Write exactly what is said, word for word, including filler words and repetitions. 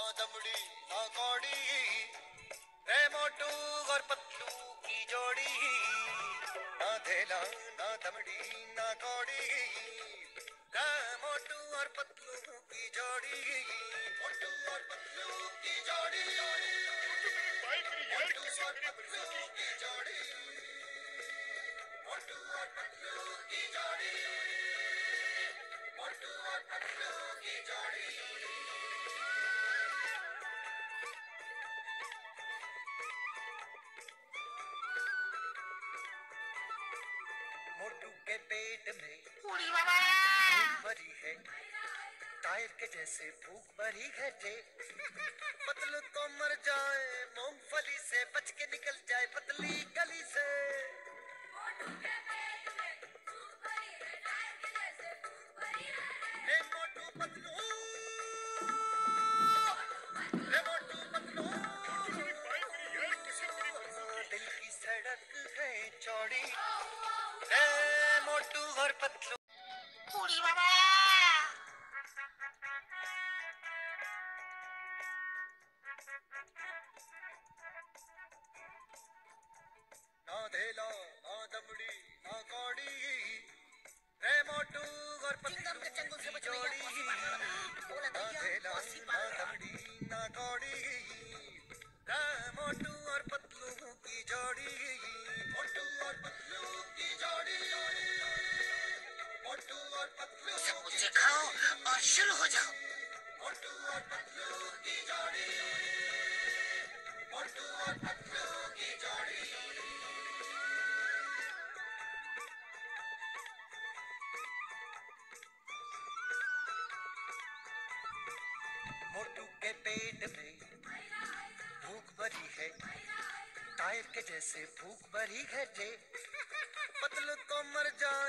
दमड़ी ना कौड़ी, रे मोटू और पतलू की जोड़ी। ना धेला ना दमड़ी ना कौड़ी, रे मोटू और पतलू की जोड़ी। मोटू और पतलू की जोड़ी, मोटू और पतलू की जोड़ी, मोटू और पतलू की जोड़ी, मोटू और पतलू की जोड़ी। मोटू के पेट में भूख भरी है, टायर के जैसे भूख भरी है जे। पतलू तो मर जाए मूंगफली से, बच के निकल जाए पतली गली से। मोटू के पेट में भूख भरी है, टायर के जैसे भूख भरी है। हे मोटू पतलू, हे मोटू पतलू, दिल की सड़क है चौड़ी, रे मोटू और पतलू। पूरी बाबा ना धेला ना दमड़ी ना कौड़ी, रे मोटू और पतलू की जोड़ी। ना धेला ना दमड़ी ना कौड़ी, रे मोटू और पतलू की जोड़ी। मोटू और पतलू की जोड़ी, मोटू और पतलू। सब कुछ खाओ और शुरू हो जाओ। मोटू और पतलू की जोड़ी, मोटू और पतलू की जोड़ी। मोटू के पेट में भूख भरी है, टायर के जैसे भूख भरी है जे। पतलू तो मर जाए